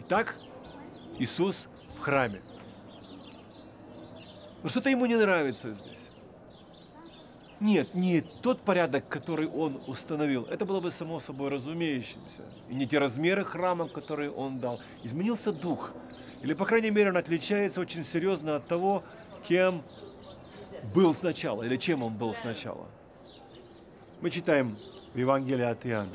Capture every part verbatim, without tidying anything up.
Итак, Иисус в храме. Но что-то ему не нравится здесь. Нет, не тот порядок, который он установил. Это было бы само собой разумеющимся. И не те размеры храма, которые он дал. Изменился дух. Или, по крайней мере, он отличается очень серьезно от того, кем был сначала, или чем он был сначала. Мы читаем в Евангелии от Иоанна.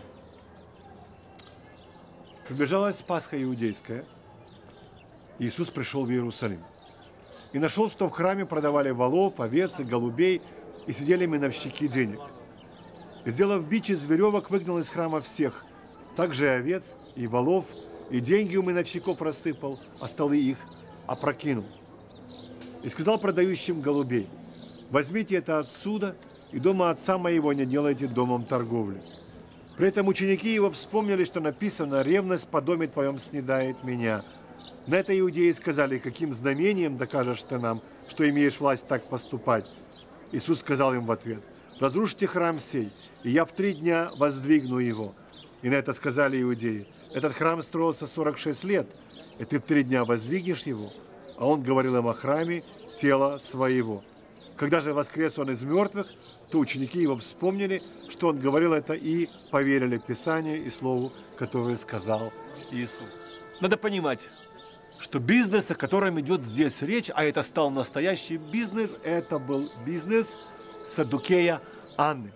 Приближалась Пасха иудейская. Иисус пришел в Иерусалим. И нашел, что в храме продавали волов, овец и голубей, и сидели миновщики денег. И, сделав бич из веревок, выгнал из храма всех, также и овец, и волов, и деньги у миновщиков рассыпал, а столы их опрокинул. И сказал продающим голубей: возьмите это отсюда, и дома отца моего не делайте домом торговли. При этом ученики его вспомнили, что написано: ревность по доме твоем снедает меня. На это иудеи сказали: каким знамением докажешь ты нам, что имеешь власть так поступать? Иисус сказал им в ответ: разрушьте храм сей, и я в три дня воздвигну его. И на это сказали иудеи: этот храм строился сорок шесть лет, и ты в три дня воздвигнешь его? А он говорил им о храме тела своего. Когда же воскрес он из мертвых, то ученики его вспомнили, что он говорил это, и поверили Писанию и Слову, которое сказал Иисус. Надо понимать, что бизнес, о котором идет здесь речь, а это стал настоящий бизнес, это был бизнес Саддукея Анны.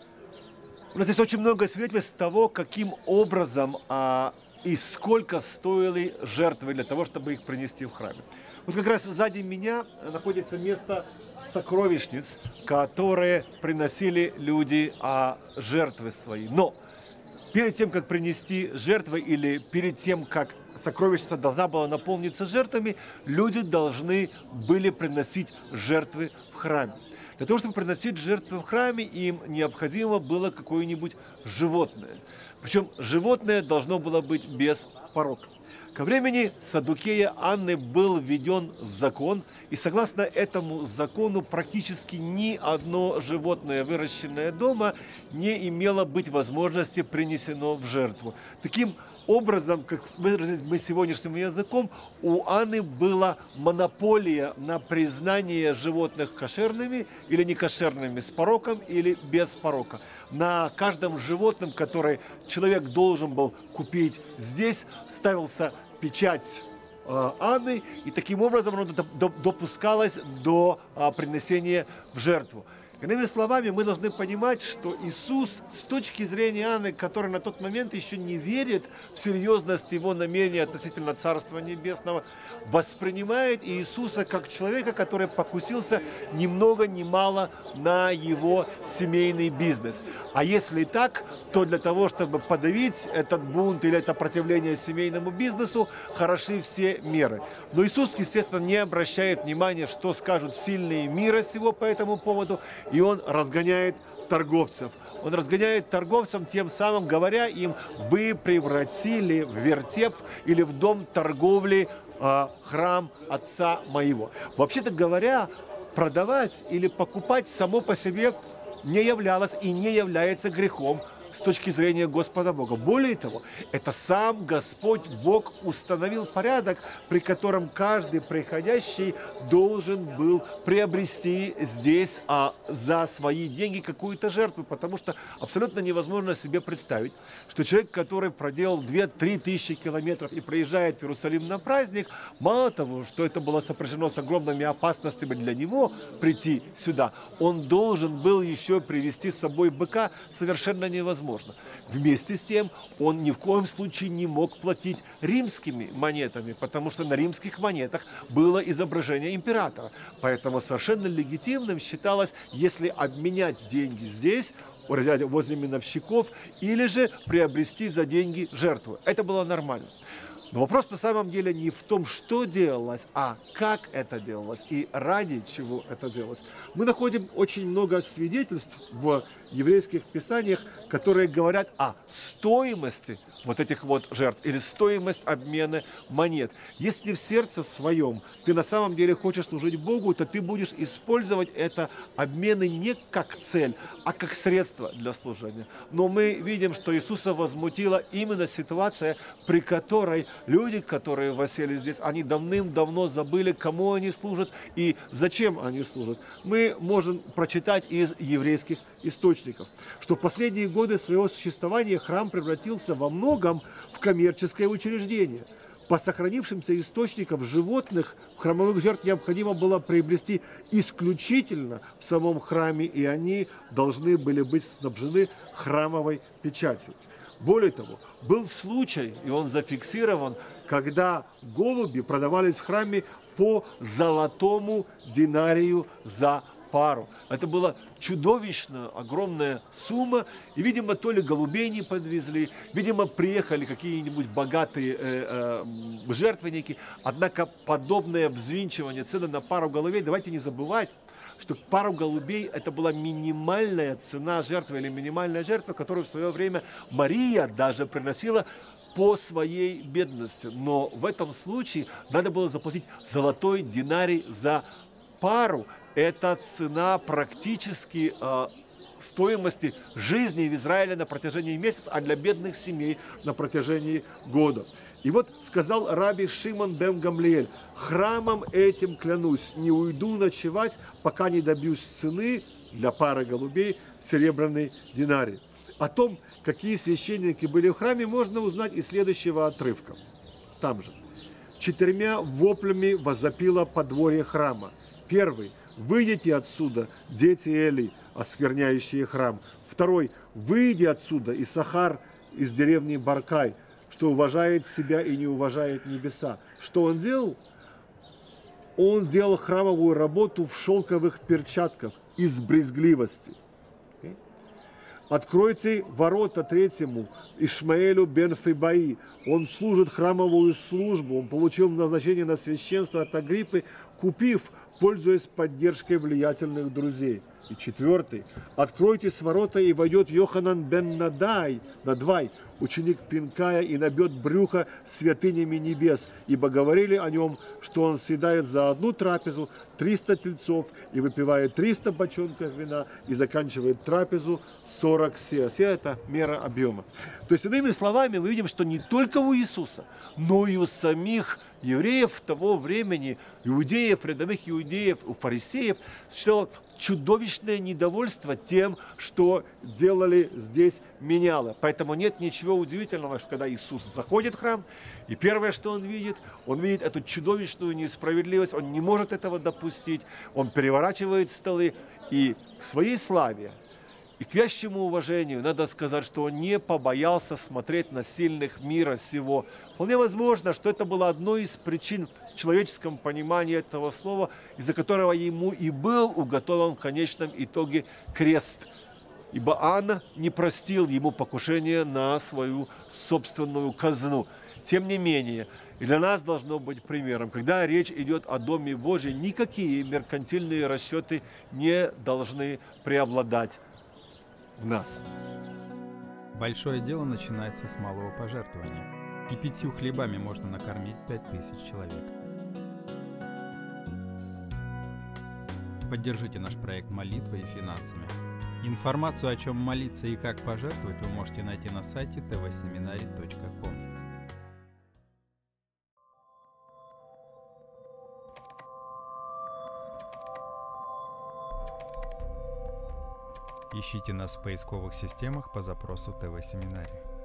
У нас есть очень много свидетельств того, каким образом а, и сколько стоили жертвы для того, чтобы их принести в храме. Вот как раз сзади меня находится место сокровищниц, которые приносили люди а, жертвы свои. Но перед тем, как принести жертвы, или перед тем, как сокровищница должна была наполниться жертвами, люди должны были приносить жертвы в храме. Для того, чтобы приносить жертвы в храме, им необходимо было какое-нибудь животное. Причем животное должно было быть без порока. Ко времени Саддукея Анны был введен закон, и согласно этому закону практически ни одно животное, выращенное дома, не имело быть возможности принесено в жертву. Таким образом, как выразились мы сегодняшним языком, у Анны была монополия на признание животных кошерными или некошерными, с пороком или без порока. На каждом животном, который человек должен был купить здесь, ставился печать э, Анны, и таким образом оно допускалось до э, принесения в жертву. Иными словами, мы должны понимать, что Иисус, с точки зрения Анны, которая на тот момент еще не верит в серьезность его намерения относительно Царства Небесного, воспринимает Иисуса как человека, который покусился ни много ни мало на его семейный бизнес. А если так, то для того, чтобы подавить этот бунт или это противление семейному бизнесу, хороши все меры. Но Иисус, естественно, не обращает внимания, что скажут сильные мира сего по этому поводу, и он разгоняет торговцев. Он разгоняет торговцам, тем самым говоря им: вы превратили в вертеп или в дом торговли э, храм Отца моего. Вообще-то говоря, продавать или покупать само по себе не являлось и не является грехом с точки зрения Господа Бога. Более того, это сам Господь Бог установил порядок, при котором каждый приходящий должен был приобрести здесь а, за свои деньги какую-то жертву, потому что абсолютно невозможно себе представить, что человек, который проделал две-три тысячи километров и приезжает в Иерусалим на праздник, мало того, что это было сопряжено с огромными опасностями для него прийти сюда, он должен был еще привезти с собой быка, совершенно невозможно. Вместе с тем, он ни в коем случае не мог платить римскими монетами, потому что на римских монетах было изображение императора. Поэтому совершенно легитимным считалось, если обменять деньги здесь, возле миновщиков, или же приобрести за деньги жертву. Это было нормально. Но вопрос на самом деле не в том, что делалось, а как это делалось и ради чего это делалось. Мы находим очень много свидетельств в еврейских писаниях, которые говорят о стоимости вот этих вот жертв или стоимость обмена монет. Если в сердце своем ты на самом деле хочешь служить Богу, то ты будешь использовать это обмены не как цель, а как средство для служения. Но мы видим, что Иисуса возмутила именно ситуация, при которой люди, которые восели здесь, они давным-давно забыли, кому они служат и зачем они служат. Мы можем прочитать из еврейских источников, что в последние годы своего существования храм превратился во многом в коммерческое учреждение. По сохранившимся источникам животных в храмовых жертв необходимо было приобрести исключительно в самом храме, и они должны были быть снабжены храмовой печатью. Более того, был случай, и он зафиксирован, когда голуби продавались в храме по золотому динарию за пару. Это была чудовищная, огромная сумма. И, видимо, то ли голубей не подвезли, видимо, приехали какие-нибудь богатые э, э, жертвенники. Однако подобное взвинчивание цены на пару голубей, давайте не забывать, что пару голубей это была минимальная цена жертвы или минимальная жертва, которую в свое время Мария даже приносила по своей бедности. Но в этом случае надо было заплатить золотой динарий за пару. Это цена практически э, стоимости жизни в Израиле на протяжении месяца, а для бедных семей на протяжении года. И вот сказал раби Шимон бен Гамлиэль: храмом этим клянусь, не уйду ночевать, пока не добьюсь цены для пары голубей в серебряный динарий. О том, какие священники были в храме, можно узнать из следующего отрывка. Там же. Четырьмя воплями возопило подворье храма. Первый: выйдите отсюда, дети Эли, оскверняющие храм. Второй: выйди отсюда, Исахар из деревни Баркай, что уважает себя и не уважает небеса. Что он делал? Он делал храмовую работу в шелковых перчатках из брезгливости. Откройте ворота третьему, Ишмаэлю бен Фибаи. Он служит храмовую службу, он получил назначение на священство от Агриппы, купив, пользуясь поддержкой влиятельных друзей. И четвертый: откройте с ворота, и войдет Йоханан бен Надай, Надвай, ученик Пинкая, и набьет брюхо святынями небес, ибо говорили о нем, что он съедает за одну трапезу триста тельцов и выпивает триста бочонков вина и заканчивает трапезу сорок сеа. Сеа – это мера объема. То есть, иными словами, мы видим, что не только у Иисуса, но и у самих евреев того времени, иудеев, рядовых иудеев, у фарисеев, что чудовищное недовольство тем, что делали здесь меняло. Поэтому нет ничего удивительного, что когда Иисус заходит в храм, и первое, что он видит, он видит эту чудовищную несправедливость, он не может этого допустить, он переворачивает столы, и к своей славе и к вящему уважению надо сказать, что он не побоялся смотреть на сильных мира сего. Вполне возможно, что это было одной из причин в человеческом понимании этого слова, из-за которого ему и был уготован в конечном итоге крест. Ибо Анна не простил ему покушение на свою собственную казну. Тем не менее, и для нас должно быть примером, когда речь идет о Доме Божьем, никакие меркантильные расчеты не должны преобладать в нас. Большое дело начинается с малого пожертвования. И пятью хлебами можно накормить пять тысяч человек. Поддержите наш проект молитвой и финансами. Информацию, о чем молиться и как пожертвовать, вы можете найти на сайте тэ вэ семинарий точка ком. Ищите нас в поисковых системах по запросу тэ вэ Семинарий.